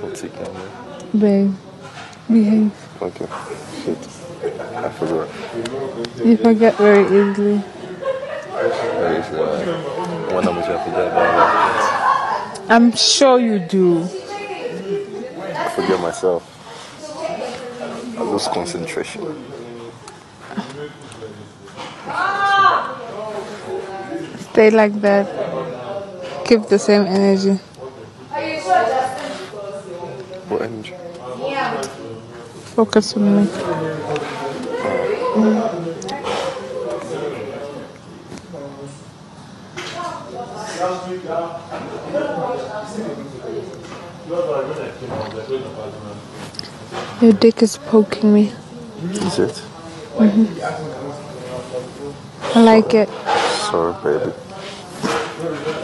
What's it called? Babe, behave. Okay. Shit. I forgot. You forget very easily. Very easily. When I'm sure I forget about it. I'm sure you do. I forget myself. I lose concentration. Stay like that. Keep the same energy. What energy? Focus on me. Your dick is poking me. Is it? I like it. Sorry, baby.